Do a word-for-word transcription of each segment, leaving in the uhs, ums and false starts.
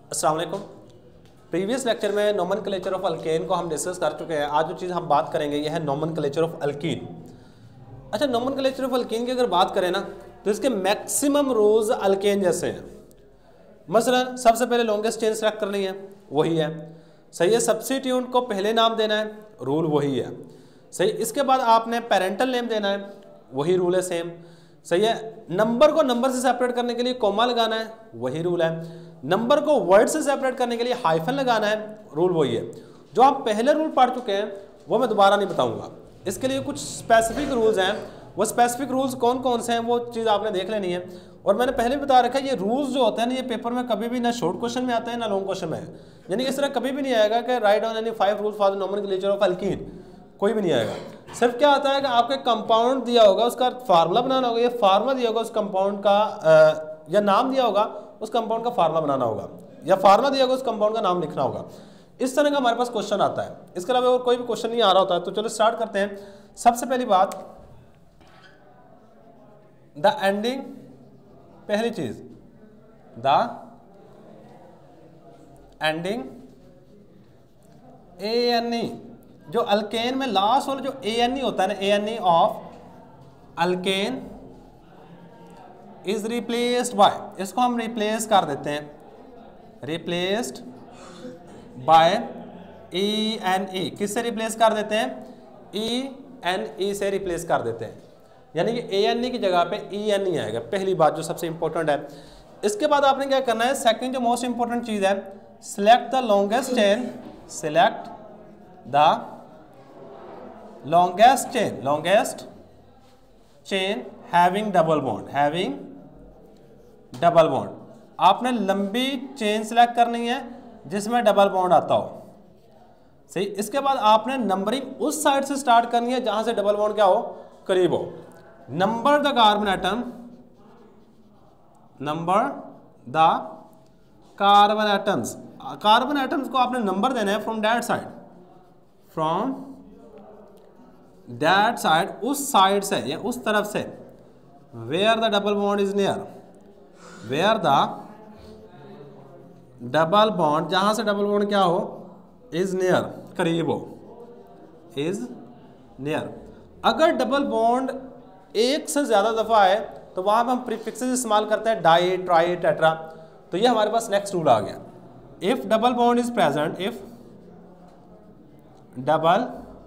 अस्सलाम वालेकुम। Previous lecture में नोमेनक्लेचर ऑफ अल्केन को हम डिस्कस कर चुके हैं। आज जो चीज़ हम बात करेंगे यह है नोमेनक्लेचर ऑफ अल्कीन। अच्छा, नोमेनक्लेचर ऑफ अल्कीन की अगर बात करें ना तो इसके मैक्सिमम रूल्स अल्केन जैसे हैं। मसलन सबसे पहले लॉन्गेस्ट चेन सेलेक्ट करनी है, वही है। सही है। सब्स्टिट्यूट को पहले नाम देना है, रूल वही है। सही। इसके बाद आपने पेरेंटल नेम देना है, वही रूल है सेम। सही है। नंबर को नंबर से सेपरेट करने के लिए कॉमा लगाना है, वही रूल है। नंबर को वर्ड से सेपरेट करने के लिए हाइफन लगाना है, रूल वही है। जो आप पहले रूल पढ़ चुके हैं वो मैं दोबारा नहीं बताऊंगा। इसके लिए कुछ स्पेसिफिक रूल्स हैं, वो स्पेसिफिक रूल्स कौन कौन से हैं वो चीज़ आपने देख लेनी है। और मैंने पहले भी बता रखा है, ये रूल्स जो होते हैं ना ये पेपर में कभी भी ना शॉर्ट क्वेश्चन में आते हैं ना लॉन्ग क्वेश्चन में। यानी इस तरह कभी भी नहीं आएगा कि write down any five rules for the nomenclature of alkene, कोई भी नहीं आएगा। सिर्फ क्या आता है कि आपको कंपाउंड दिया होगा, उसका फार्मूला बनाना होगा। ये फार्मूला दिया होगा उस कंपाउंड का, आ, या नाम दिया होगा उस कंपाउंड का फार्मूला बनाना होगा, या फार्मूला दिया होगा उस कंपाउंड का नाम लिखना होगा। इस तरह का हमारे पास क्वेश्चन आता है। इसके अलावा और कोई भी क्वेश्चन नहीं आ रहा होता है। तो चलो स्टार्ट करते हैं। सबसे पहली बात, द एंडिंग, पहली चीज the ending A N E, जो अल्केन में लास्ट वाला जो ए एन ई होता है ना, A N E of alkane is replaced by, इसको हम रिप्लेस कर देते हैं, replaced by E N E. किससे रिप्लेस कर देते हैं? ई एन ई से रिप्लेस कर देते हैं। यानी कि ए एन ई की जगह पे ई एन ई आएगा। पहली बात जो सबसे इंपॉर्टेंट है। इसके बाद आपने क्या करना है, सेकंड जो मोस्ट इंपॉर्टेंट चीज है, select the longest chain, select the longest chain, longest chain having double bond, having double bond. आपने लंबी चेन सिलेक्ट करनी है जिसमें डबल बॉन्ड आता हो। सही। इसके बाद आपने नंबरिंग उस साइड से स्टार्ट करनी है जहां से डबल बॉन्ड क्या हो, करीब हो। Number the carbon atom, number the carbon atoms, carbon atoms को आपने नंबर देना है from that side, from that side, उस साइड से या उस तरफ से, where the double bond is near, where the double bond, जहां से डबल बॉन्ड क्या हो, इज नियर, करीब हो, इज नियर। अगर डबल बॉन्ड एक से ज्यादा दफा है तो वहां पर हम प्रीफिक्सेस इस्तेमाल करते हैं, डाई, ट्राई, टेट्रा। तो ये हमारे पास नेक्स्ट रूल आ गया। If double bond is present, if double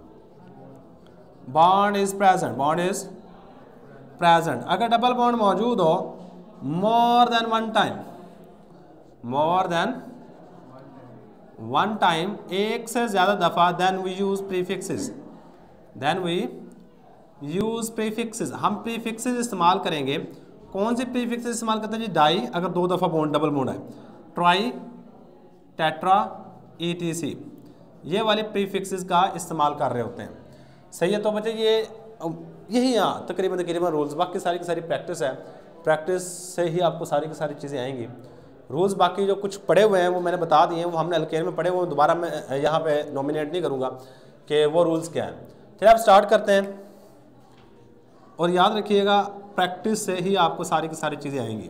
bond is present, bond is present, अगर डबल बॉन्ड मौजूद हो more than one time, more than one time, एक से ज्यादा दफा, then we use prefixes, then we use prefixes, हम prefixes इस्तेमाल करेंगे। कौन से प्रीफिक्सेस इस्तेमाल करते हैं जी? डाई, अगर दो दफा बॉन्ड डबल बॉन्ड है, tri, tetra, E T C, ये वाले प्रीफिक्सेस का इस्तेमाल कर रहे होते हैं। सही है। तो बच्चे ये यही यहाँ तकरीबन तकरीबन रूल्स, बाकी सारी की सारी प्रैक्टिस है। प्रैक्टिस से ही आपको सारी की सारी चीज़ें आएंगी। रूल्स बाकी जो कुछ पढ़े हुए हैं वो मैंने बता दिए हैं, वो हमने अल्केन में पढ़े हुए, दोबारा मैं यहाँ पे नॉमिनेट नहीं करूँगा कि वो रूल्स क्या हैं। चलिए आप स्टार्ट करते हैं और याद रखिएगा प्रैक्टिस से ही आपको सारी की सारी चीज़ें आएंगी।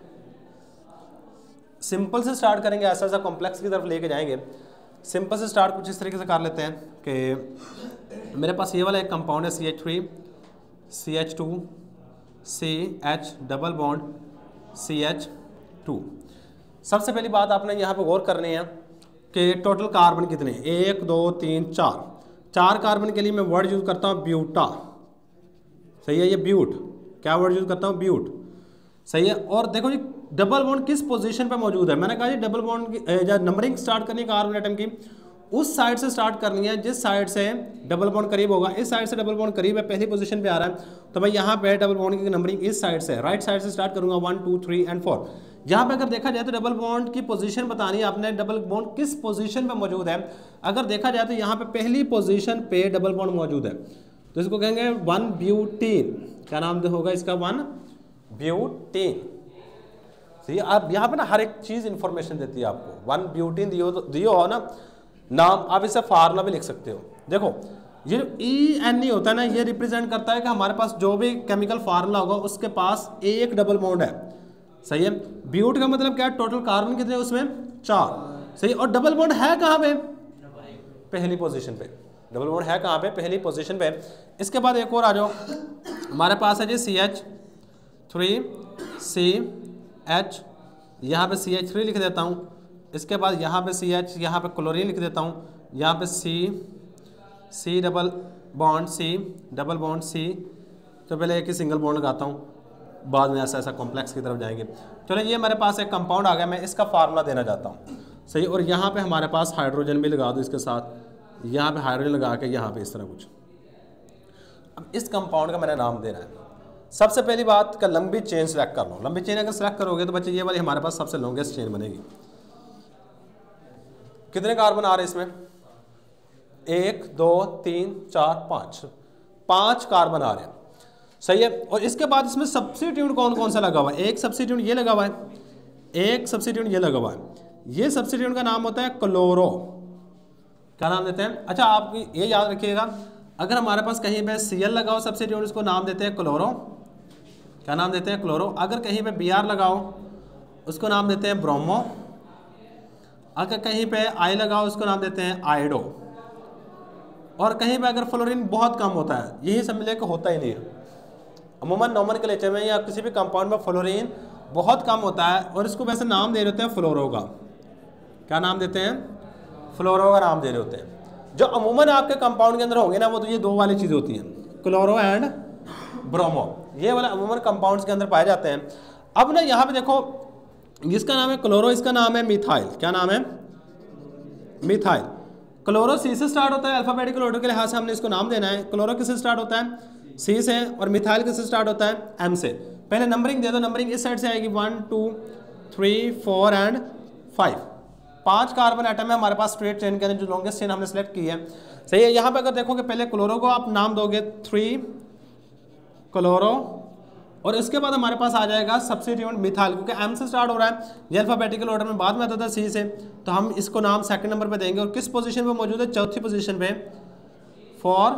सिंपल से स्टार्ट करेंगे, ऐसा ऐसा कॉम्प्लेक्स की तरफ लेके जाएंगे। सिंपल से स्टार्ट कुछ इस तरीके से कर लेते हैं कि मेरे पास ये वाला एक कंपाउंड है, C H three, C H two, C H double bond, C H two. सबसे पहली बात आपने यहाँ पे गौर करनी है कि टोटल कार्बन कितने, एक, दो, तीन, चार। चार कार्बन के लिए मैं वर्ड यूज करता हूँ ब्यूटा। सही है। ये ब्यूट, क्या वर्ड यूज करता हूँ, ब्यूट। सही है। और देखो जी डबल बॉन्ड किस पोजीशन पे मौजूद है। मैंने कहा जी डबल बॉन्ड की जब नंबरिंग स्टार्ट करनी है कार्बन एटम की, उस साइड से स्टार्ट करनी है जिस साइड से डबल बॉन्ड करीब होगा। इस साइड से डबल बॉन्ड करीब है, पहली पोजीशन पे आ रहा है, तो मैं यहाँ पे डबल बॉन्ड की नंबरिंग इस साइड से, राइट साइड से स्टार्ट करूंगा, one, two, three and four. यहाँ पे अगर देखा जाए तो डबल बॉन्ड की पोजीशन बतानी है आपने, डबल बॉन्ड किस पोजीशन पे मौजूद है। अगर देखा जाए तो यहाँ पे पहली पोजीशन पे डबल बॉन्ड मौजूद है, तो इसको कहेंगे वन ब्यूटीन। क्या नाम होगा इसका? One butene. सही। आप यहाँ पे ना हर एक चीज इंफॉर्मेशन देती है आपको। वन ब्यूटीन दियो दियो हो ना नाम, आप इसे फार्मूला भी लिख सकते हो। देखो ये जो ई एन ई होता है ना, ये रिप्रेजेंट करता है कि हमारे पास जो भी केमिकल फार्मूला होगा उसके पास एक डबल बॉन्ड है। सही है। ब्यूट का मतलब क्या है, टोटल कार्बन कितने उसमें चार, सही। और डबल बॉन्ड है कहाँ पे? पहली पोजीशन पे। डबल बॉन्ड है कहाँ पे? पहली पोजीशन पे। इसके बाद एक और आ जाओ, हमारे पास है जी C H three C H, यहाँ पे सी एच थ्री लिख देता हूँ। इसके बाद यहाँ पे सी एच, यहाँ पे क्लोरीन लिख देता हूँ, यहाँ पे C C double bond C double bond C. तो पहले एक ही सिंगल बॉन्ड लगाता हूँ, बाद में ऐसा ऐसा कॉम्प्लेक्स की तरफ जाएंगे। चलो ये मेरे पास एक कंपाउंड आ गया, मैं इसका फार्मूला देना चाहता हूँ, सही। और यहाँ पे हमारे पास हाइड्रोजन भी लगा दो इसके साथ, यहाँ पे हाइड्रोजन लगा के यहाँ पे इस तरह कुछ। अब इस कंपाउंड का मैंने नाम देना है। सबसे पहली बात का लंबी चेन सेलेक्ट कर लो। लंबी चेन अगर सेलेक्ट करोगे तो बच्चे ये वाली हमारे पास सबसे लॉन्गेस्ट चेन बनेगी। कितने कार्बन आ रहे हैं इसमें? एक, दो, तीन, चार, पाँच, पाँच कार्बन आ रहे हैं, सही है। और इसके बाद इसमें सब्स्टिट्यूट कौन कौन सा लगा हुआ है? एक सब्स्टिट्यूट ये लगा हुआ है, एक सब्स्टिट्यूट ये लगा हुआ है। ये सब्स्टिट्यूट का नाम होता है क्लोरो। क्या नाम देते हैं? अच्छा आप ये याद रखिएगा, अगर हमारे पास कहीं पे सी एल लगाओ सब्स्टिट्यूट, उसको नाम देते हैं क्लोरो। क्या नाम देते हैं? क्लोरो। अगर कहीं पे बी आर लगाओ उसको नाम देते हैं ब्रोमो। अगर कहीं पे आई लगाओ उसको नाम देते हैं आयोडो। और कहीं पे अगर फ्लोरीन बहुत कम होता है, यही समझ लें कि होता ही नहीं है। अमूमन नोमेनक्लेचर में या किसी भी कंपाउंड में फ्लोरीन बहुत कम होता है और इसको वैसे नाम दे रहे होते हैं फ्लोरो का। क्या नाम देते हैं? फ्लोरो का नाम दे रहे होते हैं। जो अमूमन आपके कंपाउंड के अंदर होंगे ना, वो तो ये दो वाली चीज़ होती हैं, क्लोरो एंड ब्रोमो। ये वाले अमूमन कंपाउंड्स के अंदर पाए जाते हैं। अब ना यहाँ पे देखो, जिसका नाम है क्लोरो, इसका नाम है मिथाइल। क्या नाम है? मिथाइल। क्लोरो सी से स्टार्ट होता है, अल्फाबेटिकल ऑर्डर के लिहाज से हमने इसको नाम देना है। क्लोरो किससे स्टार्ट होता है? सी से। और मिथाइल किससे स्टार्ट होता है? एम से। पहले नंबरिंग दे दो, नंबरिंग इस साइड से आएगी, one two three four and five. पांच कार्बन एटम है हमारे पास स्ट्रेट चेन के अंदर, जो लॉन्गेस्ट चेन हमने सेलेक्ट की है, सही है। यहाँ पे अगर देखोगे पहले क्लोरो को आप नाम दोगे थ्री क्लोरो, और इसके बाद हमारे पास आ जाएगा सब्स्टिट्यूट मिथाइल, क्योंकि एम से स्टार्ट हो रहा है, ये अल्फाबेटिकल ऑर्डर में बाद में आता था सी से, तो हम इसको नाम सेकंड नंबर पे देंगे। और किस पोजीशन पे मौजूद है? चौथी पोजीशन पे, फॉर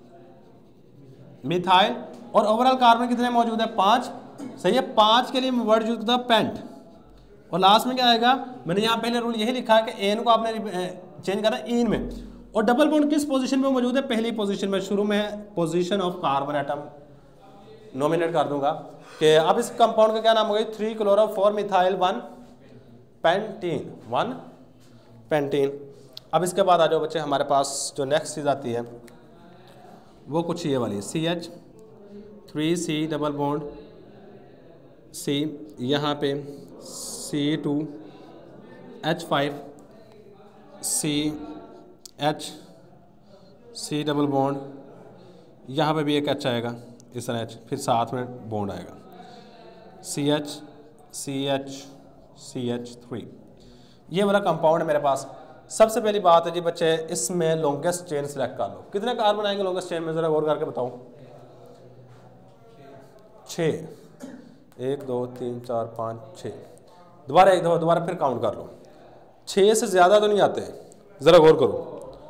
मिथाइल। और ओवरऑल कार्बन कितने मौजूद है? पाँच, सही है। पाँच के लिए वर्ड यूज करता है पेंट। और लास्ट में क्या आएगा? मैंने यहाँ पहले रूल यही लिखा है कि एन को आपने चेंज करना इन में। और डबल बॉन्ड किस पोजीशन पे मौजूद है? पहली पोजीशन में। शुरू में position of carbon atom nominate कर दूंगा कि अब इस कंपाउंड का क्या नाम होगा? Three chloro four methyl one pentene, one pentene. अब इसके बाद आ जाओ बच्चे, हमारे पास जो नेक्स्ट चीज़ आती है वो कुछ ये वाली, C H three C double bond C, यहाँ पे C two H five C H C double bond, यहाँ पे भी एक एच आएगा इस तरह एच, फिर साथ में बॉन्ड आएगा, C H C H C H three. ये वाला कंपाउंड है मेरे पास। सबसे पहली बात है जी बच्चे, इसमें लॉन्गेस्ट चेन सेलेक्ट कर लो। कितने कार्बन आएंगे लॉन्गेस्ट चेन में? जरा गौर करके बताओ। छः, एक दो तीन चार पाँच छः। दोबारा एक दफा दोबारा फिर काउंट कर लो। छः से ज़्यादा तो नहीं आते, ज़रा गौर करो।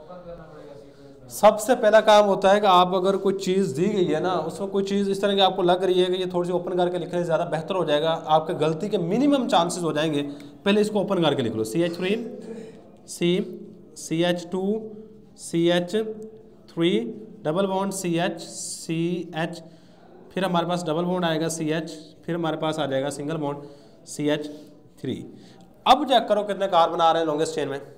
सबसे पहला काम होता है कि आप अगर कोई चीज़ दी गई है ना, उसमें कोई चीज़ इस तरह की आपको लग रही है कि ये थोड़ी सी ओपन करके लिखने से ज़्यादा बेहतर हो जाएगा, आपके गलती के मिनिमम चांसेस हो जाएंगे, पहले इसको ओपन करके लिख लो। C H three C C H two C H three double bond C H C H, फिर हमारे पास डबल बॉन्ड आएगा सी एच, फिर हमारे पास आ जाएगा single bond C H three. अब चेक करो कितने कार्बन आ रहे हैं लॉन्गेस्ट चेन में।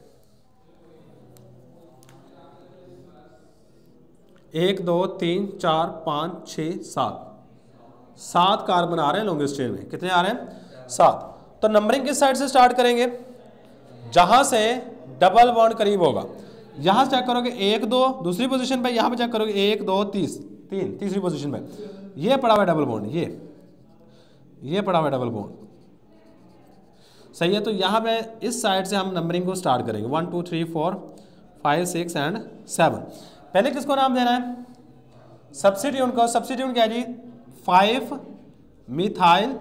एक दो तीन चार पाँच छः सात, सात कार्बन आ रहे हैं लॉन्गेस्ट चेन में। कितने आ रहे हैं? सात। तो नंबरिंग किस साइड से स्टार्ट करेंगे? जहां से डबल बॉन्ड करीब होगा। यहां से चेक करोगे एक दो दूसरी पोजीशन पे, यहां पे चेक करोगे एक दो तीस तीन तीसरी पोजीशन पे। ये पड़ा हुआ डबल बॉन्ड, ये ये पड़ा हुआ डबल बॉन्ड, सही है। तो यहाँ पे इस साइड से हम नंबरिंग को स्टार्ट करेंगे, one two three four five six and seven. पहले किसको नाम देना है? सब्स्टिट्यूट को। सब्स्टिट्यूट क्या है जी? Five methyl.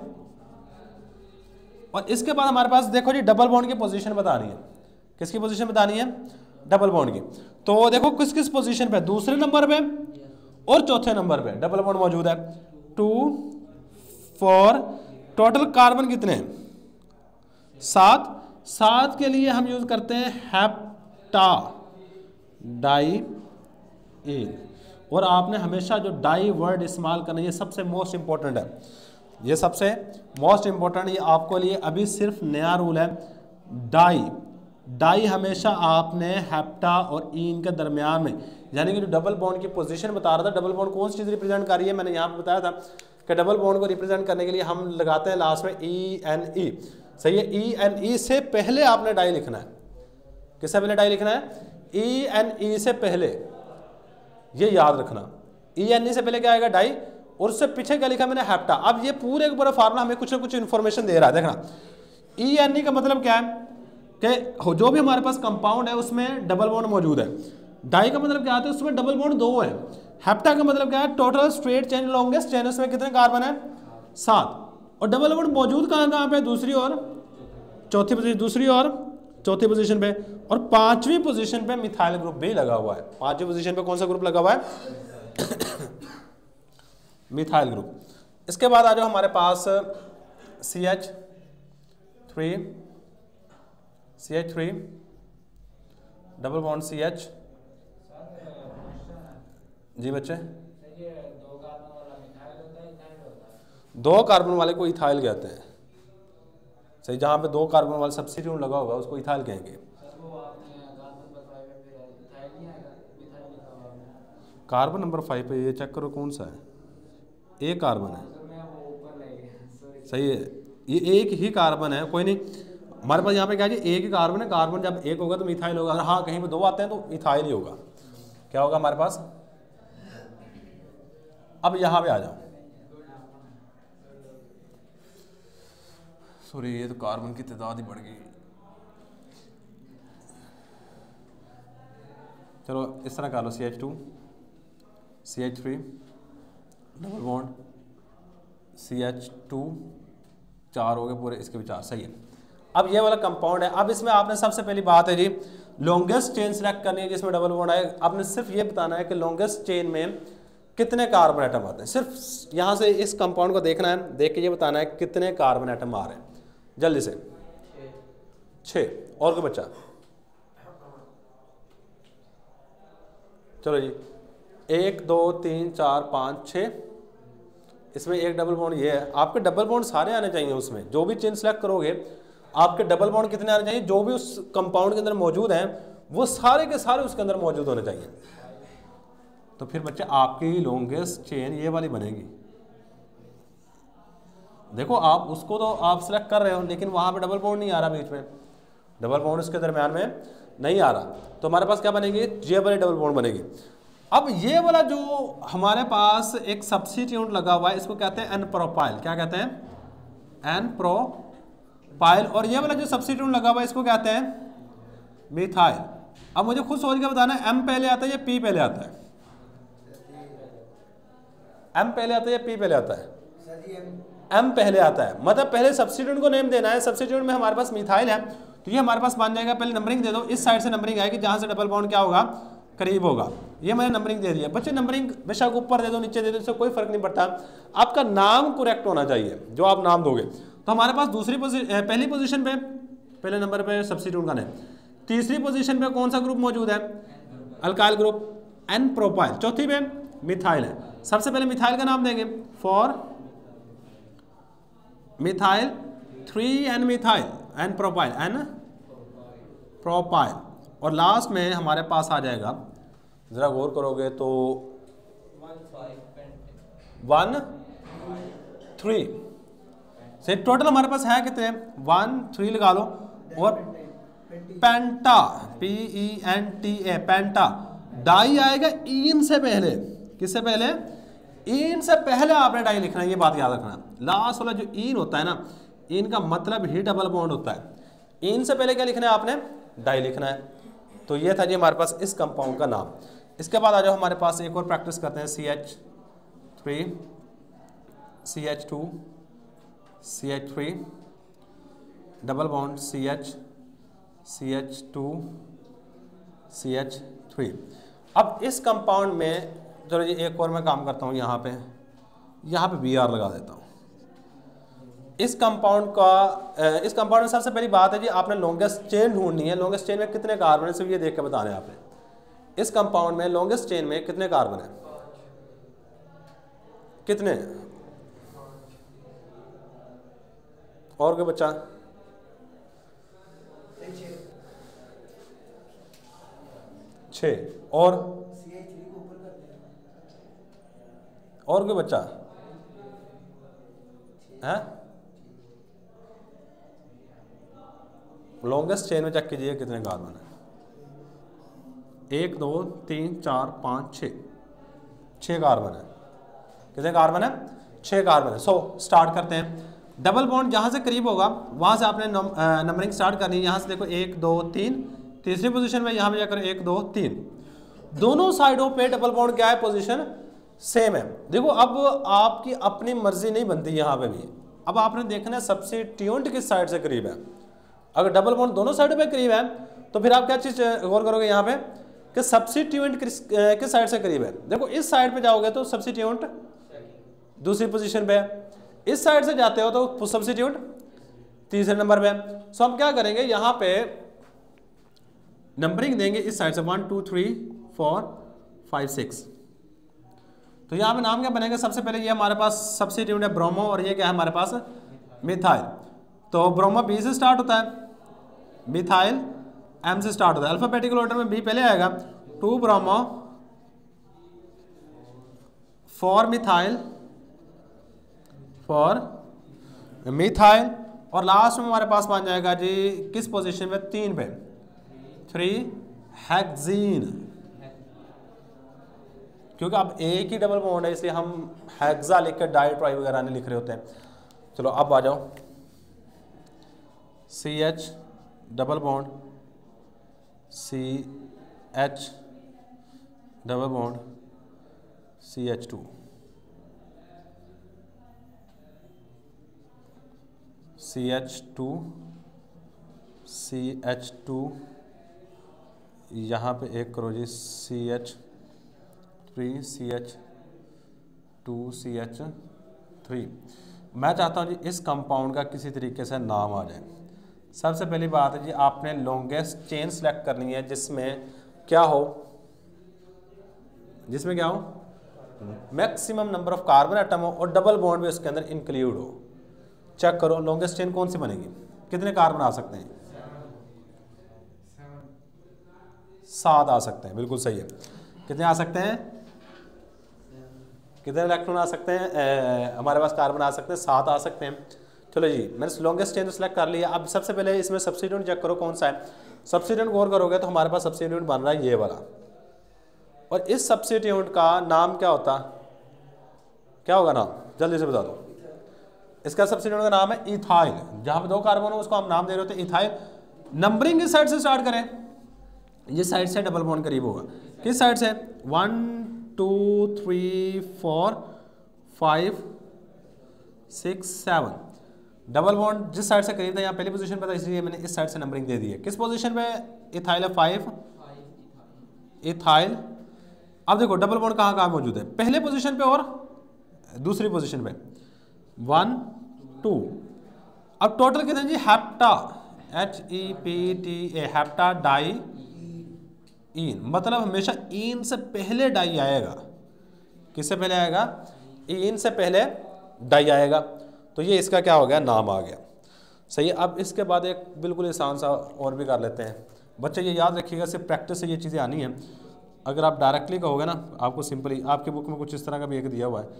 और इसके बाद हमारे पास देखो जी डबल बॉन्ड की पोजीशन बतानी है। किसकी पोजीशन बतानी है? डबल बॉन्ड की। तो देखो किस किस पोजीशन पे? दूसरे नंबर पे और चौथे नंबर पे डबल बॉन्ड मौजूद है। टू फोर, टोटल कार्बन कितने हैं? सात। सात के लिए हम यूज करते हैं हेप्टा डाई इन। और आपने हमेशा जो डाई वर्ड इस्तेमाल करना, ये सबसे मोस्ट इंपॉर्टेंट है, ये सबसे मोस्ट इंपॉर्टेंट, ये आपको लिए अभी सिर्फ नया रूल है। डाई डाई हमेशा आपने हेप्टा और इन के दरमियान में, यानी कि जो डबल बॉन्ड की पोजीशन बता रहा था, डबल बॉन्ड कौन सी चीज़ रिप्रेजेंट कर रही है, मैंने यहाँ पे बताया था कि डबल बॉन्ड को रिप्रेजेंट करने के लिए हम लगाते हैं लास्ट में ई एन ई। सही है, ई एन ई से पहले आपने डाई लिखना है। किससे पहले डाई लिखना है? ई एन ई से पहले, ये याद रखना। ई एन ई से पहले क्या आएगा? डाई, और उससे पीछे क्या लिखा मैंने? हेप्टा। अब ये पूरे का पूरा फार्मूला हमें कुछ ना कुछ इन्फॉर्मेशन दे रहा है। देखना, ई एन ई का मतलब क्या है कि जो भी हमारे पास कंपाउंड है उसमें डबल बॉन्ड मौजूद है। डाई का मतलब क्या होता है? उसमें डबल बॉन्ड दो है। हेप्टा का मतलब क्या है? Total straight chain longest chain, उसमें कितने कार्बन है? सात। और डबल बॉन्ड मौजूद कहाँ कहाँ पे? दूसरी और चौथी पोजीशन, दूसरी और चौथी पोजीशन पे, और पांचवी पोजीशन पे मिथाइल ग्रुप भी लगा हुआ है। पांचवी पोजीशन पे कौन सा ग्रुप लगा हुआ है? Methyl group. इसके बाद आ जाओ हमारे पास C H three, C H three double bond C H. जी बच्चे, दो कार्बन वाले को इथाइल कहते हैं। सही, जहाँ पे दो कार्बन वाला सब्स्टिट्यूट लगा होगा उसको इथाइल कहेंगे। कार्बन नंबर फाइव पे ये चेक करो कौन सा है? एक कार्बन है। सही है, ये एक ही कार्बन है। कोई नहीं, हमारे पास यहाँ पे क्या है? एक ही कार्बन है। कार्बन जब एक होगा तो मिथाइल होगा। अगर हाँ कहीं पे दो आते हैं तो इथाइल ही होगा। क्या होगा हमारे पास? अब यहाँ पे आ जाओ। सॉरी, ये तो कार्बन की तादाद ही बढ़ गई। चलो इस तरह कर लो, C H two, C H three double bond C H two, चार हो गए पूरे, इसके भी चार। सही है। अब ये वाला कंपाउंड है। अब इसमें आपने सबसे पहली बात है जी, लॉन्गेस्ट चेन सिलेक्ट करनी है जिसमें डबल बॉन्ड आए। आपने सिर्फ ये बताना है कि लॉन्गेस्ट चेन में कितने कार्बन एटम आते हैं। सिर्फ यहाँ से इस कंपाउंड को देखना है, देख के ये बताना है कितने कार्बन एटम आ रहे हैं। जल्दी से, छः। और कोई बच्चा? चलो जी, एक दो तीन चार पाँच छः, इसमें एक डबल बॉन्ड ये है। आपके डबल बॉन्ड सारे आने चाहिए उसमें। जो भी चेन सेलेक्ट करोगे आपके डबल बॉन्ड कितने आने चाहिए? जो भी उस कंपाउंड के अंदर मौजूद हैं वो सारे के सारे उसके अंदर मौजूद होने चाहिए। तो फिर बच्चे आपकी लॉन्गेस्ट चेन ये वाली बनेगी। देखो, आप उसको तो आप सेलेक्ट कर रहे हो लेकिन वहाँ पे डबल बॉन्ड नहीं आ रहा बीच में, डबल बॉन्ड इसके दरमियान में नहीं आ रहा। तो हमारे पास क्या बनेगी? ये वाली डबल बॉन्ड बनेगी। अब ये वाला जो हमारे पास एक सब्स्टिट्यूट लगा हुआ है इसको कहते हैं एन प्रोपाइल। क्या कहते हैं? N propyl. और ये वाला जो सब्स्टिट्यूट लगा हुआ है इसको कहते हैं मिथाइल। अब मुझे खुद सोच के बताना है, एम पहले आता है या पी पहले आता है? एम पहले आता है या पी पहले आता है? एम पहले आता है। मतलब पहले सब्स्टिट्यूट को नेम देना है। सब्स्टिट्यूट में हमारे पास मिथाइल है तो ये हमारे पास बन जाएगा। पहले नंबरिंग दे दो, इस साइड से नंबरिंग आएगी जहां से डबल बॉन्ड क्या होगा? करीब होगा। ये मैंने नंबरिंग दे दिया। बच्चे नंबरिंग बेशक ऊपर दे दो नीचे दे दो, इससे कोई फर्क नहीं पड़ता। आपका नाम करेक्ट होना चाहिए जो आप नाम दोगे। तो हमारे पास दूसरी पोजीशन, पहली पोजीशन पे पहले नंबर पे सब्स्टिट्यूट का नेम। तीसरी पोजीशन पे कौन सा ग्रुप मौजूद है? Alkyl group, N propyl. चौथी पे मिथाइल है। सबसे पहले मिथाइल का नाम देंगे, four methyl three N methyl N propyl, N propyl. और लास्ट में हमारे पास आ जाएगा, जरा गौर करोगे तो वन थ्री से टोटल हमारे पास है कितने? वन थ्री लगा लो। और penta, P E N T A, penta. Di आएगा इन से पहले। किससे पहले? इन से पहले आपने डाई लिखना है, ये बात याद रखना। लास्ट वाला जो इन होता है ना, इन का मतलब ही डबल बॉन्ड होता है। इन से पहले क्या लिखना है आपने? डाई लिखना है। तो ये था जी हमारे पास इस कंपाउंड का नाम। इसके बाद आ जाओ हमारे पास एक और प्रैक्टिस करते हैं, C H three, C H two, C H three double bond C H, C H two, C H three. अब इस कंपाउंड में चलो जी एक और मैं काम करता हूँ, यहाँ पे यहाँ पे बी आर लगा देता हूँ। इस कंपाउंड का इस कंपाउंड में सबसे पहली बात है जी, आपने लॉन्गेस्ट चेन ढूंढनी है। लॉन्गेस्ट चेन में कितने कार्बन है, सिर्फ ये देख के बताना है आपने। इस कंपाउंड में लॉन्गेस्ट चेन में कितने कार्बन है, कितने? और कोई बच्चा? छः। और और कोई बच्चा है? लॉन्गेस्ट चेन में चेक कीजिए कितने कार्बन है। एक दो तीन चार पाँच छः, छः कार्बन है। कितने कार्बन है? छः कार्बन है। सो स्टार्ट करते हैं। डबल बॉन्ड जहाँ से करीब होगा वहाँ से आपने नंबरिंग स्टार्ट करनी है। यहाँ से देखो एक दो तीन, तीसरी पोजीशन में यहाँ पे जाकर एक दो तीन, दोनों साइडों पे डबल बॉन्ड क्या है, पोजीशन सेम है। देखो अब आपकी अपनी मर्जी नहीं बनती यहाँ पे भी। अब आपने देखना है सब्स्टिट्यूएंट किस साइड से करीब है। अगर डबल बॉन्ड दोनों साइडों पे करीब है तो फिर आप क्या चीज़ गौर करोगे यहाँ पे कि सब्स्टिट्यूएंट किस किस साइड से करीब है। देखो इस साइड पे जाओगे तो सब्स्टिट्यूएंट दूसरी पोजीशन पे है, इस साइड से जाते हो तो सब्स्टिट्यूएंट तीसरे नंबर पे है। सो हम क्या करेंगे, यहाँ पे नंबरिंग देंगे इस साइड से one two three four five six. तो यहाँ पे नाम क्या बनेगा, सबसे पहले ये हमारे पास सब्स्टिट्यूएंट है ब्रोमो, और ये क्या है हमारे पास मिथाइल। तो ब्रोमो बी से स्टार्ट होता है, मिथाइल एम से स्टार्ट होता है। अल्फाबेटिकल ऑर्डर में बी पहले आएगा, two bromo four methyl four methyl, और लास्ट में हमारे पास बन जाएगा जी किस पोजीशन में, तीन पे, थ्री हेक्सीन। क्योंकि अब एक ही डबल बॉन्ड है इसलिए हम हेक्सा लिख कर डाई ट्राई वगैरह नहीं लिख रहे होते हैं। चलो अब आ जाओ, C H double bond C H double bond C H two, C H two C H two, C H two करो जी C H three C H two C H three. मैं चाहता हूँ जी इस कंपाउंड का किसी तरीके से नाम आ जाए। सबसे पहली बात है जी, आपने लॉन्गेस्ट चेन सेलेक्ट करनी है जिसमें क्या हो, जिसमें क्या हो maximum number of carbon atom हो और डबल बॉन्ड भी उसके अंदर इंक्लूड हो। चेक करो लॉन्गेस्ट चेन कौन सी बनेगी, कितने कार्बन आ सकते हैं, सात आ सकते हैं, बिल्कुल सही है। कितने आ सकते हैं, कितने इलेक्ट्रॉन आ सकते हैं, ए, हमारे पास कार्बन आ सकते हैं, सात आ सकते हैं। चलो जी मैंने लॉन्गेस्ट चेन तो सिलेक्ट कर लिया। अब सबसे पहले इसमें सब्स्टिट्यूएंट चेक करो कौन सा है। सब्स्टिट्यूएंट गौर करोगे तो हमारे पास सब्स्टिट्यूएंट बन रहा है ये वाला, और इस सब्स्टिट्यूएंट का नाम क्या होता, क्या होगा नाम, जल्दी से बता दो। इसका सब्स्टिट्यूएंट का नाम है इथाइल। जहां पे दो कार्बन हो उसको हम नाम दे रहे होते हैं इथाइल। नंबरिंग इस साइड से स्टार्ट करें, ये साइड से डबल बॉन्ड करीब होगा। किस साइड से, one two three four five six seven, double bond जिस साइड से करीब था यहाँ पहली पोजीशन पे था इसलिए मैंने इस साइड से नंबरिंग दे दी है। किस पोजीशन पे इथाइल है, फाइव इथाइल। अब देखो डबल बॉन्ड कहाँ कहाँ मौजूद है, पहले पोजीशन पे और दूसरी पोजीशन पे, वन टू। अब टोटल कितने जी, hepta H E P T A, hepta diene, मतलब हमेशा इन से पहले डाई आएगा। किससे पहले आएगा, इन से पहले डाई आएगा। तो ये इसका क्या हो गया, नाम आ गया। सही है। अब इसके बाद एक बिल्कुल आसान सा और भी कर लेते हैं। बच्चे ये याद रखिएगा, सिर्फ प्रैक्टिस से ये चीज़ें आनी हैं। अगर आप डायरेक्टली कहोगे ना, आपको सिंपली आपकी बुक में कुछ इस तरह का भी एक दिया हुआ है,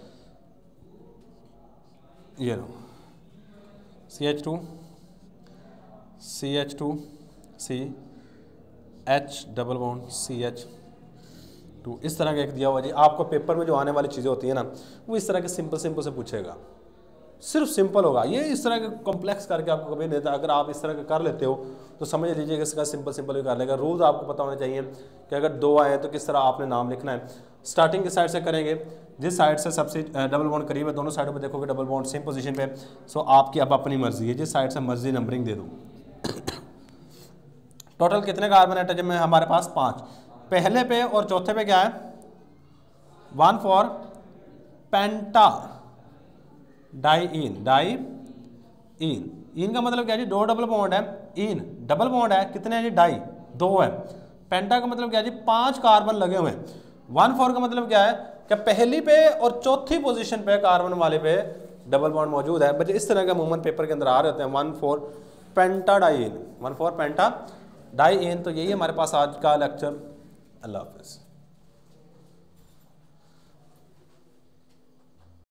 ये लो C H two C H two C H double bond C H two, इस तरह का एक दिया हुआ जी। आपको पेपर में जो आने वाली चीज़ें होती है ना, वो इस तरह के सिंपल सिंपल से पूछेगा, सिर्फ सिंपल होगा। ये इस तरह के कॉम्प्लेक्स करके आपको कभी नहीं देता। अगर आप इस तरह का कर लेते हो तो समझ लीजिए कि इसका सिंपल सिंपल भी कर लेगा। रूल्स आपको पता होने चाहिए कि अगर दो आए तो किस तरह आपने नाम लिखना है। स्टार्टिंग की साइड से करेंगे, जिस साइड से सबसे डबल बॉन्ड करीब है दोनों साइडों पे देखोगे डबल बॉन्ड सेम पोजीशन पे। सो आपकी अब अपनी मर्जी है, जिस साइड से मर्जी नंबरिंग दे दो। टोटल कितने कार्बन एटम में हमारे पास, पाँच। पहले पे और चौथे पे क्या है, one four penta diene, diene. Ene का मतलब क्या है जी, दो डबल बॉन्ड है, इन डबल बॉन्ड है, कितने हैं जी, डाई, दो है। पेंटा का मतलब क्या है जी, पांच कार्बन लगे हुए हैं। वन फोर का मतलब क्या है कि पहली पे और चौथी पोजीशन पे कार्बन वाले पे डबल बॉन्ड मौजूद है। बच्चे इस तरह का मूवमेंट पेपर के अंदर आ रहे होते हैं, one four penta diene, one four penta diene. तो यही हमारे पास आज का लेक्चर। अल्लाह हाफिज़।